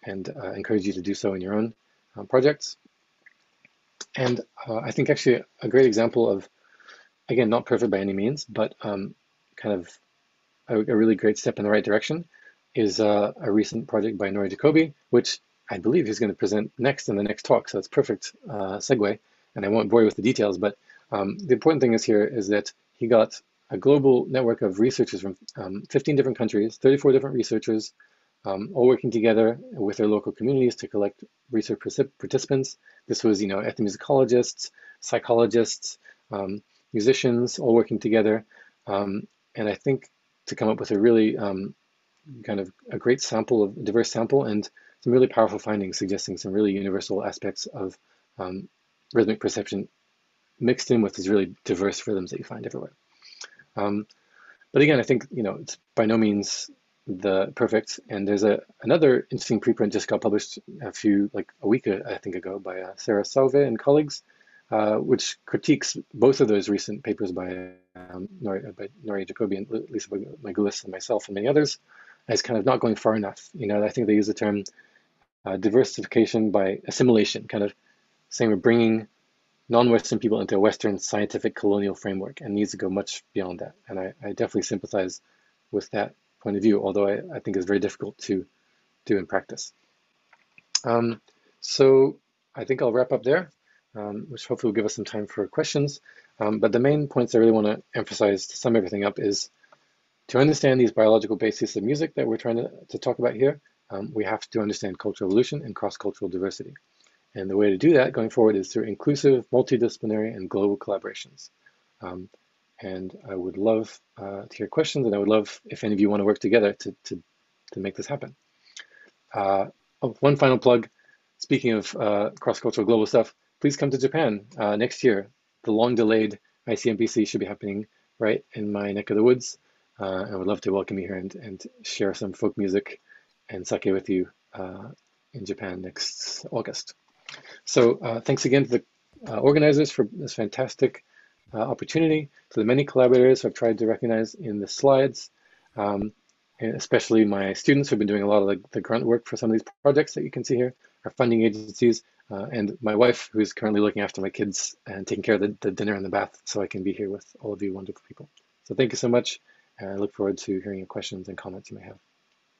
and encourage you to do so in your own projects. And I think actually a great example of, again, not perfect by any means, but kind of a really great step in the right direction is a recent project by Nori Jacobi, which I believe he's going to present next in the next talk. So it's perfect segue, and I won't bore you with the details, but the important thing is here is that he got a global network of researchers from 15 different countries, 34 different researchers, all working together with their local communities to collect research participants. This was, ethnomusicologists, psychologists, musicians, all working together. And I think to come up with a really kind of a great sample, of a diverse sample, and some really powerful findings suggesting some really universal aspects of rhythmic perception mixed in with these really diverse rhythms that you find everywhere. But again, I think, it's by no means the perfect, and there's another interesting preprint just got published a week I think ago by Sarah Sauve and colleagues, which critiques both of those recent papers by Nori Jacobi and Lisa Magoulis and myself and many others as kind of not going far enough. I think they use the term diversification by assimilation, kind of saying we're bringing non-Western people into a Western scientific colonial framework and needs to go much beyond that. And I definitely sympathize with that point of view, although I think it's very difficult to do in practice. So I think I'll wrap up there, which hopefully will give us some time for questions. But the main points I really want to emphasize to sum everything up is to understand these biological bases of music that we're trying to talk about here, we have to understand cultural evolution and cross-cultural diversity. And the way to do that going forward is through inclusive, multidisciplinary, and global collaborations. And I would love to hear questions, and I would love if any of you want to work together to make this happen. One final plug, speaking of cross-cultural global stuff, please come to Japan next year. The long-delayed ICMPC should be happening right in my neck of the woods. I would love to welcome you here and share some folk music and sake with you in Japan next August. So thanks again to the organizers for this fantastic opportunity, to the many collaborators who I've tried to recognize in the slides, and especially my students who've been doing a lot of the grunt work for some of these projects that you can see here, our funding agencies, and my wife, who's currently looking after my kids and taking care of the dinner and the bath so I can be here with all of you wonderful people. So thank you so much, and I look forward to hearing your questions and comments you may have.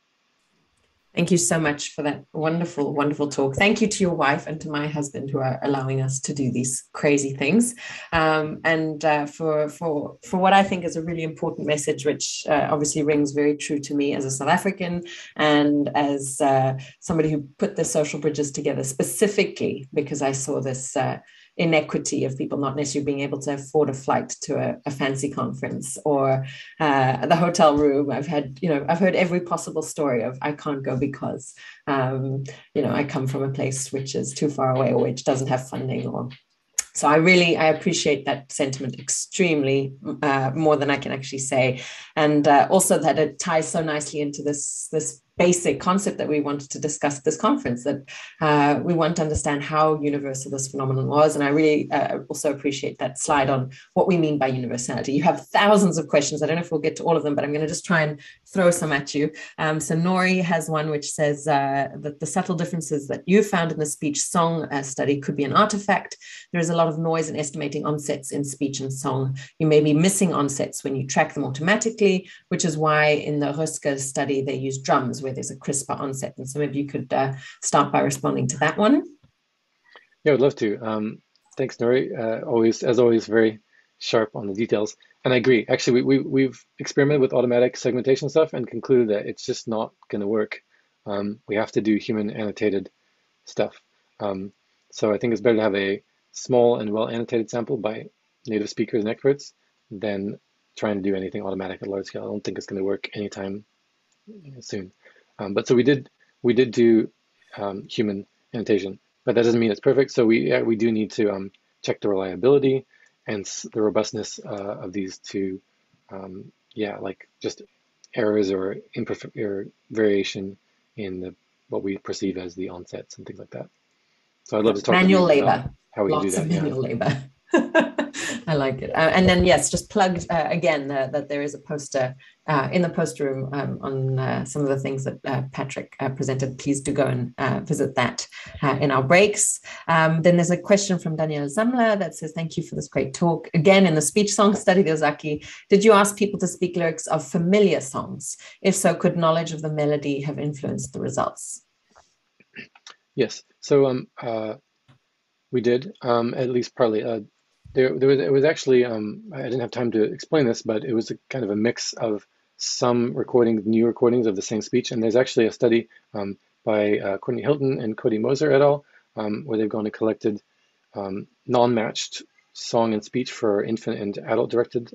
Thank you so much for that wonderful, wonderful talk. Thank you to your wife and to my husband who are allowing us to do these crazy things. And for what I think is a really important message, which obviously rings very true to me as a South African and as somebody who put the social bridges together specifically because I saw this inequity of people not necessarily being able to afford a flight to a fancy conference or the hotel room. I've heard every possible story of I can't go because I come from a place which is too far away or which doesn't have funding. Or so I appreciate that sentiment extremely, more than I can actually say, and also that it ties so nicely into this basic concept that we wanted to discuss at this conference, that we want to understand how universal this phenomenon was. And I really also appreciate that slide on what we mean by universality. You have thousands of questions. I don't know if we'll get to all of them, but I'm going to just try and throw some at you. So Nori has one which says that the subtle differences that you found in the speech song study could be an artifact. There is a lot of noise in estimating onsets in speech and song. You may be missing onsets when you track them automatically, which is why in the Ruska study, they use drums where there's a crisper onset. And so maybe you could start by responding to that one. Yeah, I'd love to. Thanks, Nori. As always, very sharp on the details. And I agree. Actually, we've experimented with automatic segmentation stuff and concluded that it's just not going to work. We have to do human annotated stuff. So I think it's better to have a small and well annotated sample by native speakers and experts than trying to do anything automatic at large scale. I don't think it's going to work anytime soon. But so we did do human annotation, but that doesn't mean it's perfect. So we do need to check the reliability and the robustness of these two, like just errors or imperfect or variation in what we perceive as the onsets and things like that. So I'd love to talk manual to you labor. about how we Lots do that. Of manual labor. I like it. And then, yes, just plugged again that there is a poster in the poster room on some of the things that Patrick presented. Please do go and visit that in our breaks. Then there's a question from Daniela Zamla that says, thank you for this great talk. Again, in the speech song study, Ozaki, did you ask people to speak lyrics of familiar songs? If so, could knowledge of the melody have influenced the results? Yes. So we did, at least partly. It was actually, I didn't have time to explain this, but it was a kind of a mix of some new recordings of the same speech. And there's actually a study by Courtney Hilton and Cody Moser et al., where they've gone and collected non-matched song and speech for infant and adult directed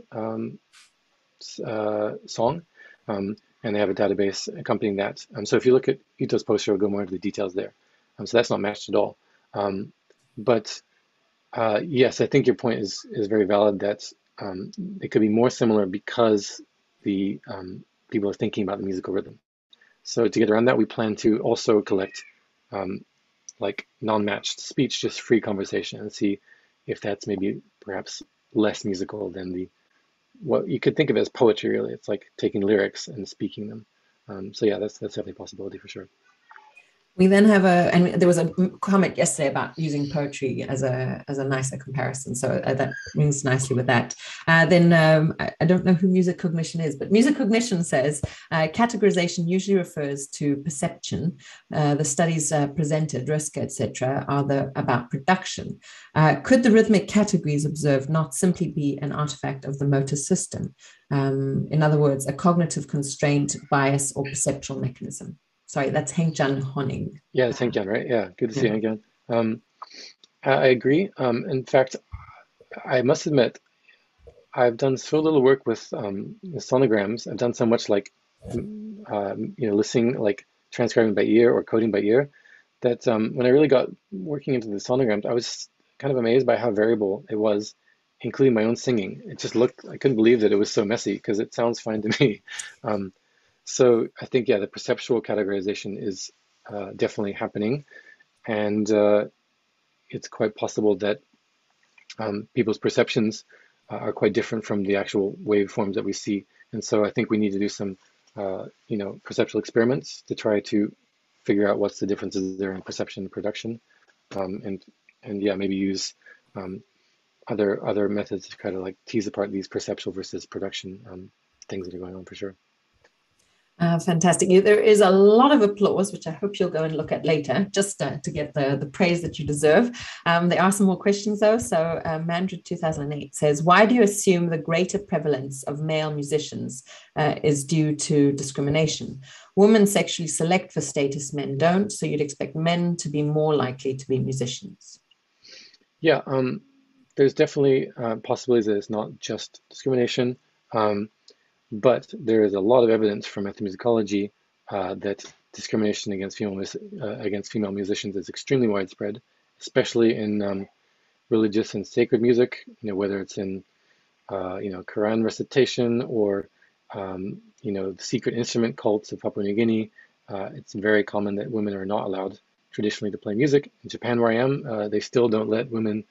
song. And they have a database accompanying that. So if you look at Ito's poster, it'll go more into the details there. So that's not matched at all. But yes, I think your point is very valid that it could be more similar because the people are thinking about the musical rhythm. So to get around that, we plan to also collect like non-matched speech, just free conversation, and see if that's maybe perhaps less musical than what you could think of as poetry, really. It's like taking lyrics and speaking them. So yeah, that's definitely a possibility for sure. We then have and there was a comment yesterday about using poetry as a nicer comparison. So that rings nicely with that. Then I don't know who music cognition is, but music cognition says categorization usually refers to perception. The studies presented, Ruska, etc., are about production. Could the rhythmic categories observed not simply be an artifact of the motor system? In other words, a cognitive constraint, bias, or perceptual mechanism? Sorry, that's Hengjan Honing. Yeah, it's Hengjan, right? Yeah, good to see you again. I agree. In fact, I must admit, I've done so little work with sonograms. I've done so much like, listening, like transcribing by ear or coding by ear, that when I really got working into the sonograms, I was kind of amazed by how variable it was, including my own singing. It just I couldn't believe that it was so messy because it sounds fine to me. So I think, yeah, the perceptual categorization is definitely happening. And it's quite possible that people's perceptions are quite different from the actual waveforms that we see. And so I think we need to do some, perceptual experiments to try to figure out what's the differences there in perception and production. And yeah, maybe use other methods to try to like tease apart these perceptual versus production things that are going on for sure. Fantastic. There is a lot of applause, which I hope you'll go and look at later, just to get the praise that you deserve. There are some more questions, though. So Mandra 2008 says, why do you assume the greater prevalence of male musicians is due to discrimination? Women sexually select for status, men don't. So you'd expect men to be more likely to be musicians. Yeah, there's definitely possibilities that it's not just discrimination. But there is a lot of evidence from ethnomusicology that discrimination against female musicians is extremely widespread, especially in religious and sacred music. Whether it's in Quran recitation or the secret instrument cults of Papua New Guinea. It's very common that women are not allowed traditionally to play music. In Japan, where I am, they still don't let women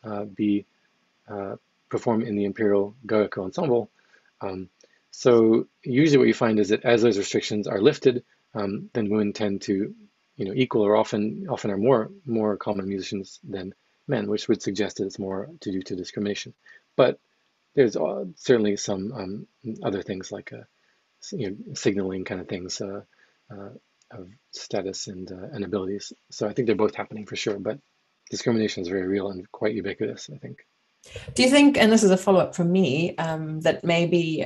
perform in the imperial Gayaku ensemble. So usually what you find is that as those restrictions are lifted, then women tend to, equal or often are more common musicians than men, which would suggest that it's more to do to discrimination. But there's certainly some other things like signaling kind of things of status and abilities. So I think they're both happening for sure, but discrimination is very real and quite ubiquitous, I think. Do you think, and this is a follow-up from me, that maybe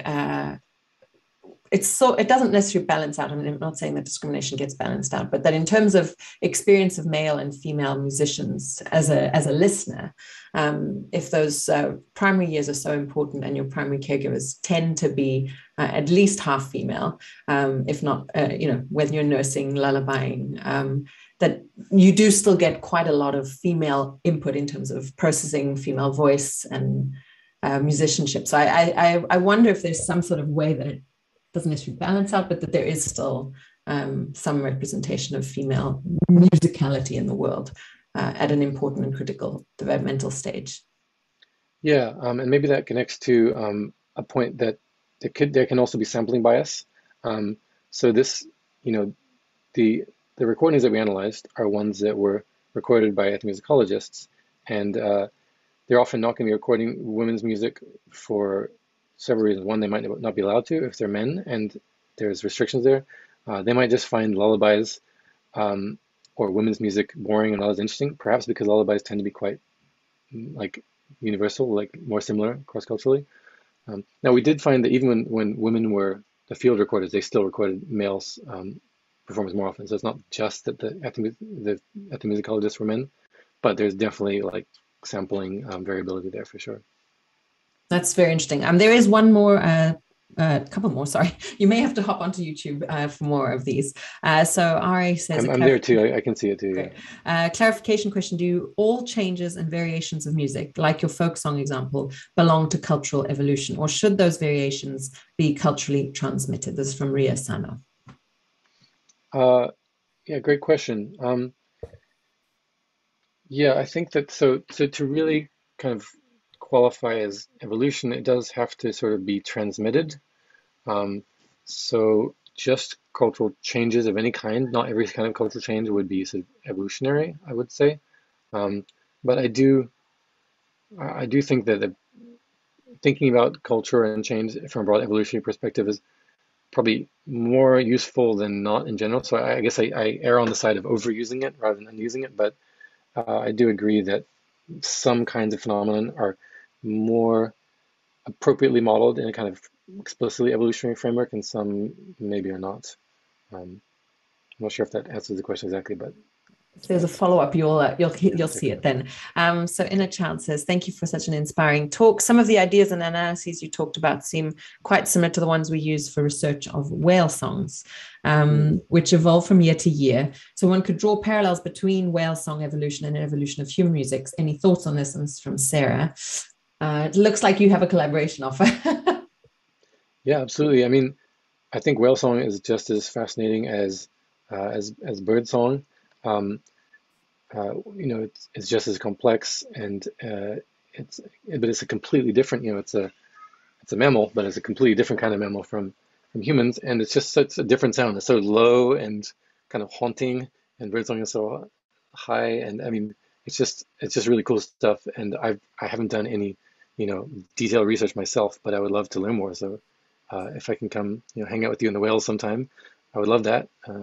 it doesn't necessarily balance out? I mean, I'm not saying that discrimination gets balanced out, but that in terms of experience of male and female musicians as a listener, if those primary years are so important and your primary caregivers tend to be at least half female, if not, whether you're nursing, lullabying, that you do still get quite a lot of female input in terms of processing female voice and musicianship. So I wonder if there's some sort of way that it doesn't necessarily balance out, but that there is still some representation of female musicality in the world at an important and critical developmental stage. Yeah, and maybe that connects to a point that there can also be sampling bias. Um, so this, you know, the the recordings that we analyzed are ones that were recorded by ethnomusicologists, and they're often not going to be recording women's music for several reasons. One, they might not be allowed to if they're men, and there's restrictions there. They might just find lullabies um, or women's music boring and not as interesting, perhaps because lullabies tend to be quite like universal, like more similar cross-culturally. Now we did find that even when women were the field recorders, they still recorded males performers more often. So it's not just that the ethnomusicologists were men, but there's definitely like sampling variability there for sure. That's very interesting. There is one more, a couple more, sorry. You may have to hop onto YouTube for more of these. So Ari says, I'm there too. I can see it too. great. Yeah. Clarification question: do all changes and variations of music, like your folk song example, belong to cultural evolution, or should those variations be culturally transmitted? This is from Ria Sano. Yeah, great question. Yeah, I think that so to really kind of qualify as evolution, it does have to sort of be transmitted. Um, so just cultural changes of any kind, not every kind of cultural change would be sort of evolutionary, I would say. Um, but I do think that thinking about culture and change from a broad evolutionary perspective is probably more useful than not in general. So I guess I err on the side of overusing it rather than unusing it. But I do agree that some kinds of phenomenon are more appropriately modeled in a kind of explicitly evolutionary framework, and some maybe are not. I'm not sure if that answers the question exactly, but If there's a follow-up, you'll yeah, see it then. So Inner Child says, thank you for such an inspiring talk. Some of the ideas and analyses you talked about seem quite similar to the ones we use for research of whale songs, which evolve from year to year. So one could draw parallels between whale song evolution and evolution of human music. Any thoughts on this? And this is from Sarah. It looks like you have a collaboration offer. Yeah, absolutely. I mean, I think whale song is just as fascinating as bird song. Um, it's just as complex, and but it's a completely different. It's a mammal, but it's a completely different kind of mammal from humans, and it's just such a different sound. It's so low and kind of haunting, and birdsong is so high, and I mean, it's just really cool stuff. And I haven't done any, detailed research myself, but I would love to learn more. So if I can come, hang out with you in the whales sometime, I would love that,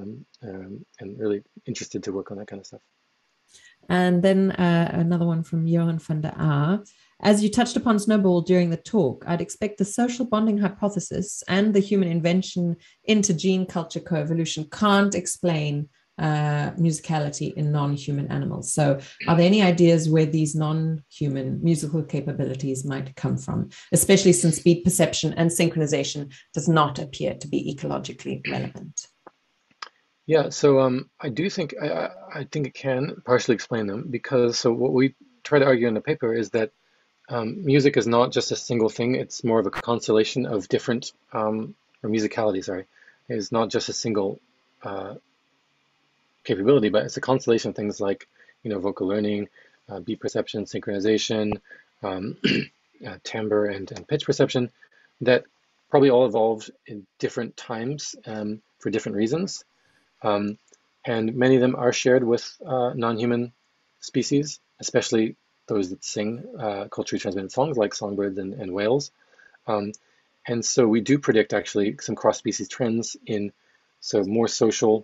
and really interested to work on that kind of stuff. And then another one from Johan van der Aar. As you touched upon Snowball during the talk, I'd expect the social bonding hypothesis and the human invention into gene culture coevolution can't explain musicality in non-human animals. So are there any ideas where these non-human musical capabilities might come from, especially since beat perception and synchronization does not appear to be ecologically relevant? Yeah, so I do think I think it can partially explain them, because so what we try to argue in the paper is that music is not just a single thing; it's more of a constellation of different or musicality. Sorry, is not just a single uh, capability, but it's a constellation of things like vocal learning, beat perception, synchronization, um, timbre, and pitch perception that probably all evolved in different times for different reasons. Um, and many of them are shared with non-human species, especially those that sing culturally transmitted songs like songbirds and whales. Um, and so we do predict actually some cross-species trends in, so more social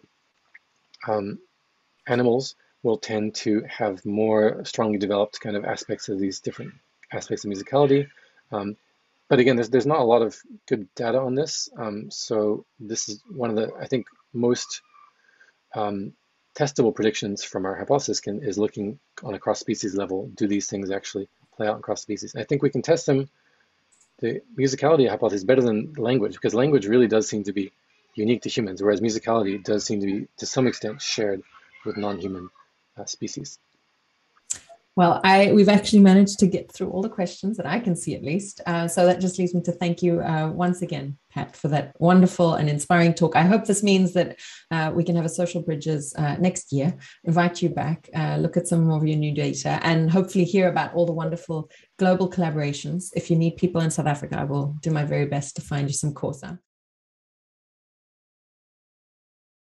animals will tend to have more strongly developed kind of aspects of these different aspects of musicality. But again, there's not a lot of good data on this. So this is one of the, I think, most testable predictions from our hypothesis is looking on a cross-species level. Do these things actually play out in cross-species? I think we can test them, the musicality hypothesis, better than language, because language really does seem to be unique to humans, whereas musicality does seem to be, to some extent, shared with non-human species. Well, we've actually managed to get through all the questions that I can see at least. So that just leaves me to thank you once again, Pat, for that wonderful and inspiring talk. I hope this means that we can have a Social Bridges next year, invite you back, look at some more of your new data, and hopefully hear about all the wonderful global collaborations. If you need people in South Africa, I will do my very best to find you some Corsa.